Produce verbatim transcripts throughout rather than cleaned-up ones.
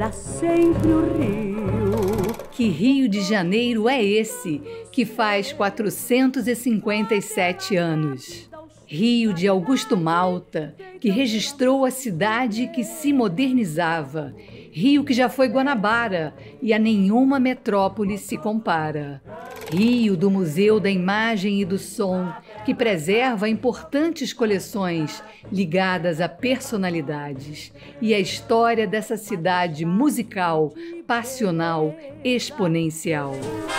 será sempre o Rio. Que Rio de Janeiro é esse que faz quatrocentos e cinquenta e sete anos? Rio de Augusto Malta, que registrou a cidade que se modernizava. Rio que já foi Guanabara e a nenhuma metrópole se compara. Rio do Museu da Imagem e do Som, que preserva importantes coleções ligadas a personalidades e a história dessa cidade musical, passional, exponencial.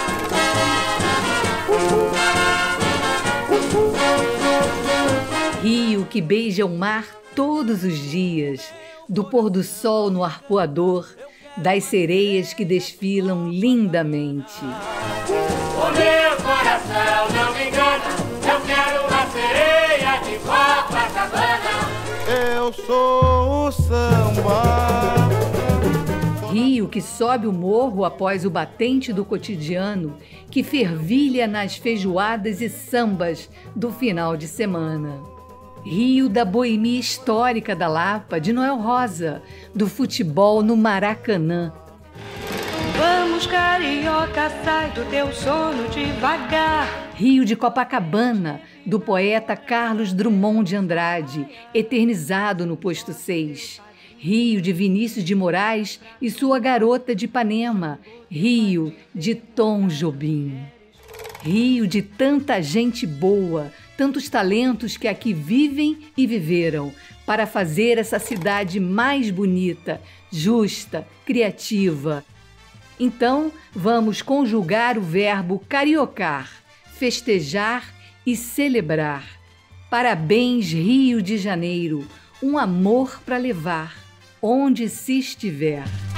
Rio que beija o mar todos os dias, do pôr do sol no arpoador, das sereias que desfilam lindamente. O meu coração não me engana, eu quero uma sereia de Copacabana. Eu sou o samba. Rio que sobe o morro após o batente do cotidiano, que fervilha nas feijoadas e sambas do final de semana. Rio da boemia histórica da Lapa, de Noel Rosa, do futebol no Maracanã. Vamos, carioca, sai do teu sono devagar. Rio de Copacabana, do poeta Carlos Drummond de Andrade, eternizado no posto seis. Rio de Vinícius de Moraes e sua garota de Ipanema. Rio de Tom Jobim. Rio de tanta gente boa, tantos talentos que aqui vivem e viveram, para fazer essa cidade mais bonita, justa, criativa. Então, vamos conjugar o verbo cariocar, festejar e celebrar. Parabéns, Rio de Janeiro, um amor para levar, onde se estiver.